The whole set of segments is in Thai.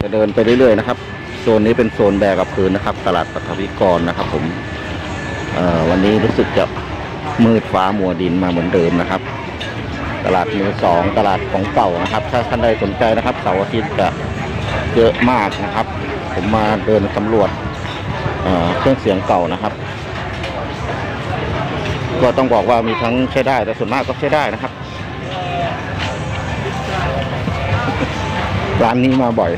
เดินไปเรื่อยๆนะครับโซนนี้เป็นโซนแบกกับพื้นนะครับตลาดปฐวิกรนะครับผมวันนี้รู้สึกจะมืดฟ้ามัวดินมาเหมือนเดิมนะครับตลาดมือสองตลาดของเก่านะครับถ้าท่านใดสนใจนะครับเสาร์อาทิตย์จะเยอะมากนะครับผมมาเดินสำรวจเครื่องเสียงเก่านะครับก็ต้องบอกว่ามีทั้งใช้ได้แต่ส่วนมากก็ใช้ได้นะครับร้านนี้มาบ่อย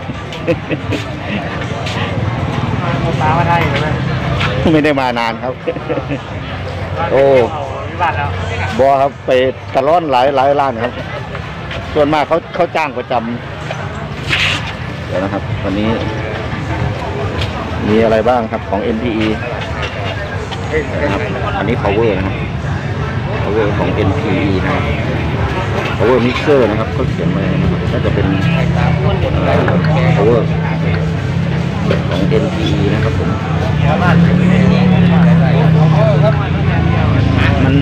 ตามาได้เลยไม่ได้มานานครับโอ้บอครับไปตะล่อนหลายร้านครับส่วนมากเขาจ้างประจำเดี๋ยวนะครับวันนี้มีอะไรบ้างครับของ NPE นะครับอันนี้ power นะครับ power ของ NPE นะครับ power mixer นะครับเขาเขียนมานะครับน่าจะเป็นpower ของ NPE นะครับผมมัน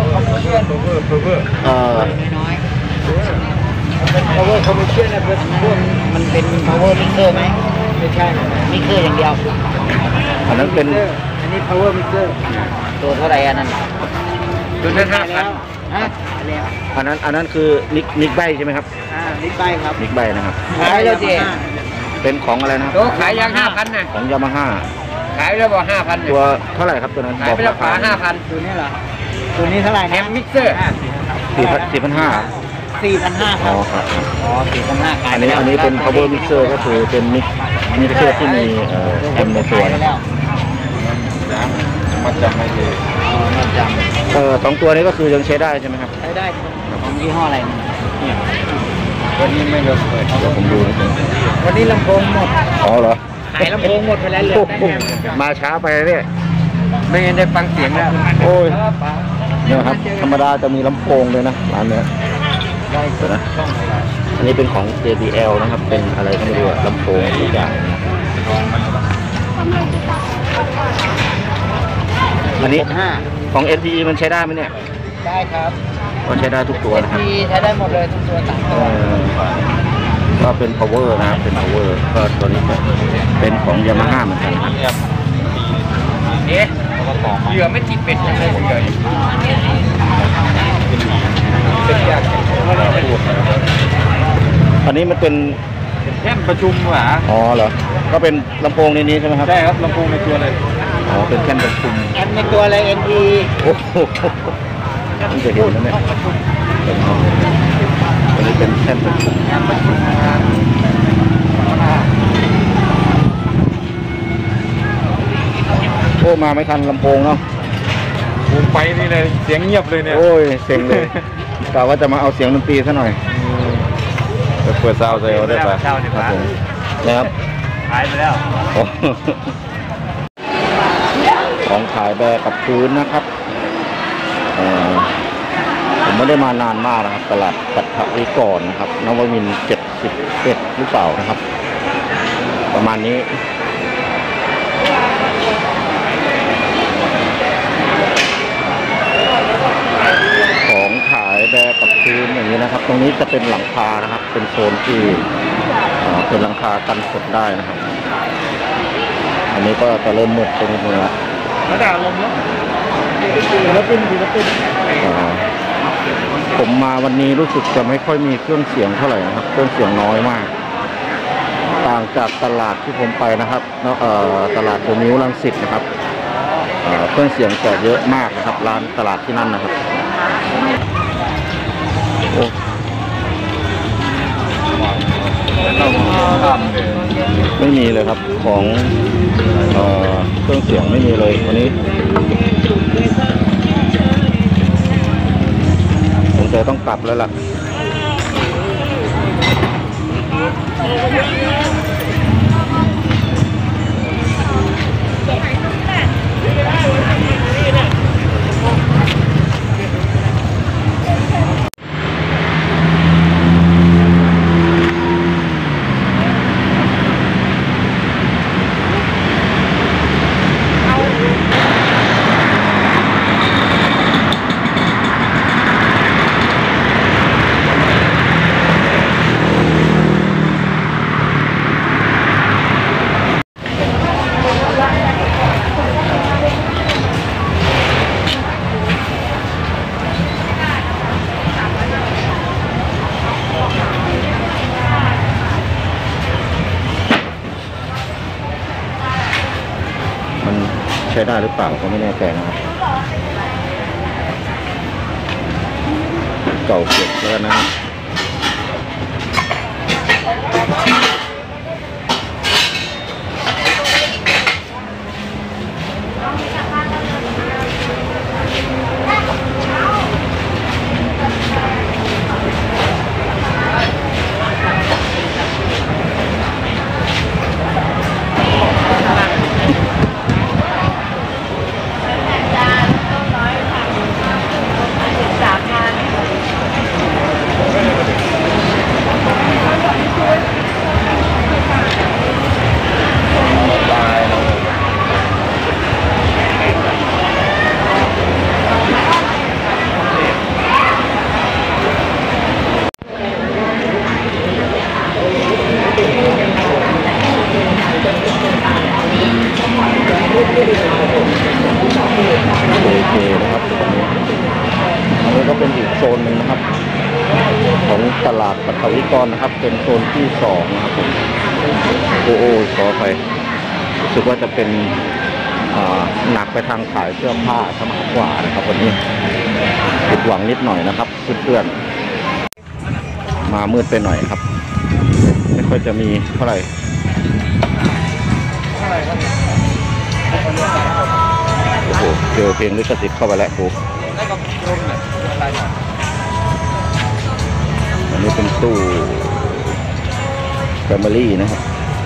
power commercial เนี่ยมันเป็น power mixer ไหมไม่ใช่ mixer อย่างเดียวอันนั้นเป็นอันนี้ power mixer ตัวเท่าไหร่อันนั้นตัวนั้น5,000ฮะอันนั้นคือนิกใบใช่ไหมครับนิกใบครับนิกใบนะครับขายแล้วเจ๊เป็นของอะไรนะครับตัวขายยัง 5,000 นะของยามาฮ่าขายแล้วบอก 5,000 ตัวเท่าไหร่ครับตัวนั้นขายไปแล้วขาย 5,000 ตัวนี้เหรอตัวนี้เท่าไหร่นะมิกเซอร์ 4,500 4,500 อ๋อครับ 4,500ขายอันนี้เป็น power mixer ก็คือเป็นมิกเซอร์ที่มีแอมในตัวนะครับมันจำไม่ดีมันจำ2ตัวนี้ก็คือยังใช้ได้ใช่ไหมครับใช้ได้ของยี่ห้ออะไรเนี่ยวันนี้ไม่เลิกเปิดเดี๋ยวผมดูนะวันนี้ลำโพงหมดอ๋อเหรอขายลำโพงหมดไปแล้วเหลือมาช้าไปเนี่ยไม่ได้ฟังเสียงแล้วโอ้ยเนี่ยครับธรรมดาจะมีลำโพงเลยนะร้านเนี้ยได้นะอันนี้เป็นของ JBL นะครับเป็นอะไรก็ไม่รู้ลำโพงทุกอย่างอันนี้ของ NPE มันใช้ได้ไหมเนี่ยได้ครับก็ใช้ได้ทุกตัวนะครับใช้ได้หมดเลยทุกตัว3ตัวก็เป็น power นะครับเป็น power ก็ตัวนี้เป็นของ Yamaha เหมือนกันครับเหยื่อไม่ติดเป็ดเลยอันนี้มันเป็นแท่นประชุมหรออ๋อเหรอก็เป็นลำโพงในนี้ใช่ไหมครับใช่ครับลำโพงในตัวเลยอ๋อเป็นแท่นประชุมแอมในตัวอะไร NE โอ้โหมันจะเห็นนะเนี่ยอันนี้เป็นแท่นประชุมโอ้มาไม่ทันลำโพงเนาะผมไปนี่เลยเสียงเงียบเลยเนี่ยโอ้ยเสียงเลยกะว่าจะมาเอาเสียงดนตรีซะหน่อยไปเปิดซาวด์ใส่เอาได้ปะครับนะครับขายไปแล้วของขายแบกกับพื้นนะครับผมไม่ได้มานานมากนะครับตลาดปฐวิกรนะครับนวมินทร์71หรือเปล่านะครับประมาณนี้ของขายแบกกับพื้นอย่างนี้นะครับตรงนี้จะเป็นหลังคานะครับเป็นโซนที่เป็นหลังคากันฝนได้นะครับอันนี้ก็จะเริ่มมืดเป็นมืดแล้วแล้วด่าลมแล้วเป็นผมมาวันนี้รู้สึกจะไม่ค่อยมีเครื่องเสียงเท่าไหร่นะครับเครื่องเสียงน้อยมากต่างจากตลาดที่ผมไปนะครับตลาดโพนิ้วรังสิตนะครับเครื่องเสียงจะเยอะมากนะครับร้านตลาดที่นั่นนะครับโอ้ไม่มีเลยครับของเครื่องเสียงไม่มีเลยวันนี้ผมจะต้องกลับแล้วล่ะมันใช้ได้หรือเปล่าก็ไม่แน่ใจนะครับเก่าเก็บแล้วนะครับโอเคนะครับอันนี้ก็เป็นอีกโซนหนึ่งนะครับของตลาดปัทวิกรนะครับเป็นโซนที่2นะครับผมโอ้ขอไปรู้สึกว่าจะเป็นหนักไปทางขายเสื้อผ้าซะมากกว่านะครับวันนี้ผิดหวังนิดหน่อยนะครับเพื่อนๆมามืดไปหน่อยครับไม่ค่อยจะมีเท่าไหร่โอ้โหเจอเพลงลิขสิทธิ์เข้าไปแล้วกูอันนี้เป็นตู้แฟมิลี่นะครับ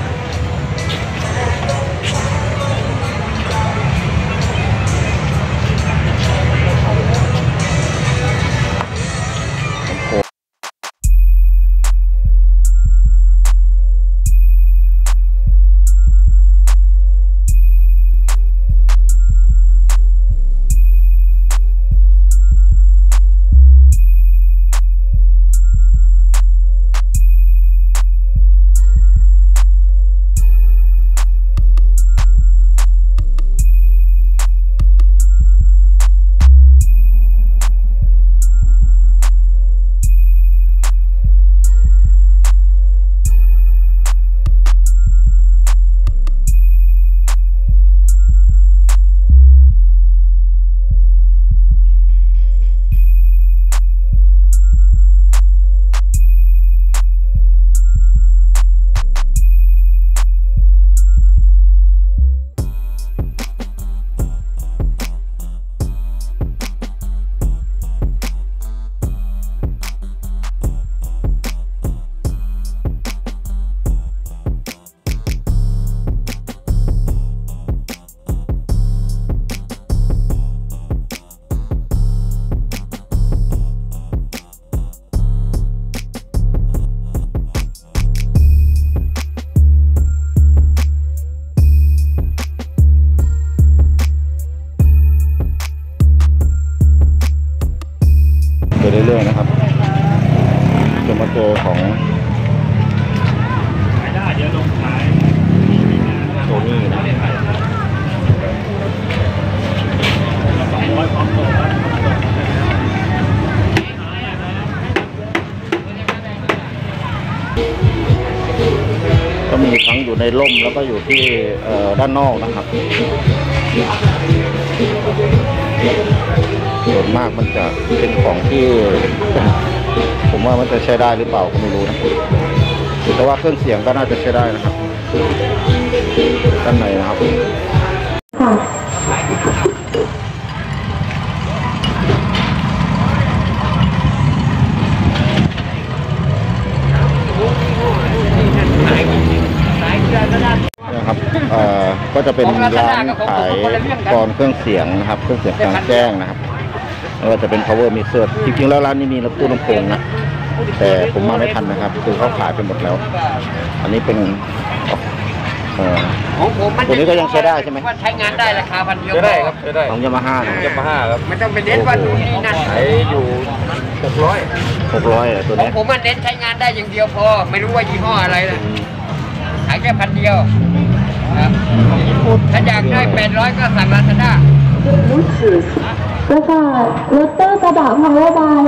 ไปเรื่อยๆนะครับจะมาเจอของโซนี่นะก็มีทั้งอยู่ในร่มแล้วก็อยู่ที่ด้านนอกนะครับส่วนมากมันจะเป็นของที่ผมว่ามันจะใช้ได้หรือเปล่าก็ไม่รู้นะแต่ว่าเครื่องเสียงก็น่าจะใช้ได้นะครับด้านในนะครับนะครับก็จะเป็นร้านขายกรเครื่องเสียงนะครับเครื่องเสียงกลางแจ้งนะครับแล้วก็จะเป็น power mixer จริงๆแล้วร้านนี้มีตู้ลำโพงนะแต่ผมมาไม่ทันนะครับคือเขาขายไปหมดแล้วอันนี้เป็นของผมมันตัวนี้ก็ยังใช้ได้ใช่ไหมว่าใช้งานได้ราคาพันเดียวใช้ได้ครับใช้ได้ของยามาฮ่าครับไม่ต้องไปเน้นว่าดูนี่นั่นขายอยู่ 600ตัวขอนี้งผมมันเน้นใช้งานได้อย่างเดียวพอไม่รู้ว่ายี่ห้ออะไรนะขายแค่พันเดียวครับถ้าอยากได้800ก็สั่งลาซาด้าแล้วก็รถตู้กระบะ power by